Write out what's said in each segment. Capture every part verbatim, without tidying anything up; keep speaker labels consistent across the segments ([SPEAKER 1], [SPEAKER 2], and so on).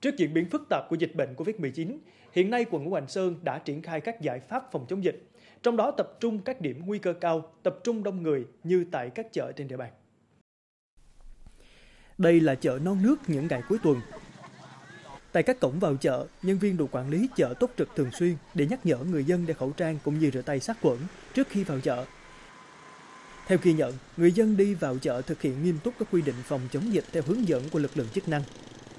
[SPEAKER 1] Trước diễn biến phức tạp của dịch bệnh Covid mười chín, hiện nay quận Ngũ Hành Sơn đã triển khai các giải pháp phòng chống dịch, trong đó tập trung các điểm nguy cơ cao, tập trung đông người như tại các chợ trên địa bàn. Đây là chợ Non Nước những ngày cuối tuần. Tại các cổng vào chợ, nhân viên đội quản lý chợ túc trực thường xuyên để nhắc nhở người dân đeo khẩu trang cũng như rửa tay sát khuẩn trước khi vào chợ. Theo ghi nhận, người dân đi vào chợ thực hiện nghiêm túc các quy định phòng chống dịch theo hướng dẫn của lực lượng chức năng.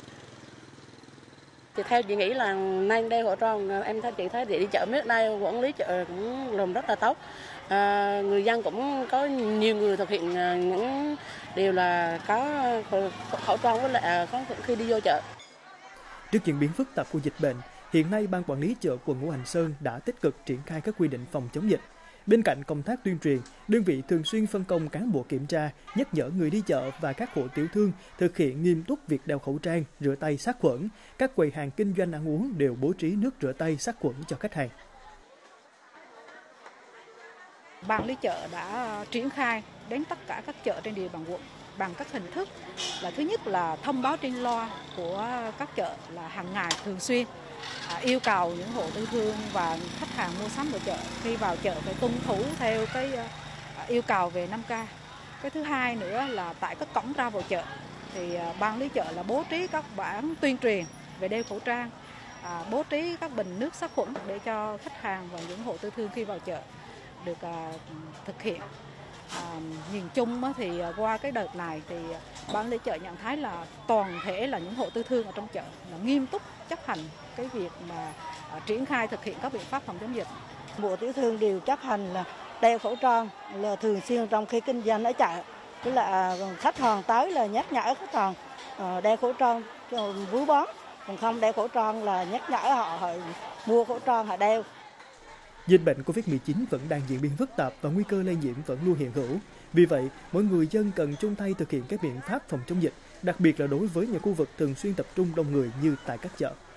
[SPEAKER 2] Thì theo chị nghĩ là nên đeo khẩu trang, em thấy chị thấy đi chợ mấy nay quản lý chợ cũng làm rất là tốt. À, người dân cũng có nhiều người thực hiện những điều là có khẩu trang với lại có khi đi vô chợ.
[SPEAKER 1] Trước diễn biến phức tạp của dịch bệnh, hiện nay Ban Quản lý chợ quận Ngũ Hành Sơn đã tích cực triển khai các quy định phòng chống dịch. Bên cạnh công tác tuyên truyền, đơn vị thường xuyên phân công cán bộ kiểm tra, nhắc nhở người đi chợ và các hộ tiểu thương thực hiện nghiêm túc việc đeo khẩu trang, rửa tay sát khuẩn. Các quầy hàng kinh doanh ăn uống đều bố trí nước rửa tay sát khuẩn cho khách hàng.
[SPEAKER 3] Ban quản lý chợ đã triển khai đến tất cả các chợ trên địa bàn quận bằng các hình thức là thứ nhất là thông báo trên loa của các chợ là hàng ngày thường xuyên, à, yêu cầu những hộ tiểu thương và khách hàng mua sắm ở chợ khi vào chợ phải tuân thủ theo cái à, yêu cầu về năm K. Cái thứ hai nữa là tại các cổng ra vào chợ thì à, ban quản lý chợ là bố trí các bảng tuyên truyền về đeo khẩu trang, à, bố trí các bình nước sát khuẩn để cho khách hàng và những hộ tiểu thương khi vào chợ được à, thực hiện. À, nhìn chung thì qua cái đợt này thì ban quản lý chợ nhận thấy là toàn thể là những hộ tiểu thương ở trong chợ là nghiêm túc chấp hành cái việc mà à, triển khai thực hiện các biện pháp phòng chống dịch.
[SPEAKER 4] Hộ tiểu thương đều chấp hành là đeo khẩu trang là thường xuyên trong khi kinh doanh ở chợ. Tức là khách hàng tới là nhắc nhở khách hàng đeo khẩu trang vú bón, còn không đeo khẩu trang là nhắc nhở họ, họ mua khẩu trang họ đeo.
[SPEAKER 1] Dịch bệnh Covid mười chín vẫn đang diễn biến phức tạp và nguy cơ lây nhiễm vẫn luôn hiện hữu. Vì vậy, mỗi người dân cần chung tay thực hiện các biện pháp phòng chống dịch, đặc biệt là đối với những khu vực thường xuyên tập trung đông người như tại các chợ.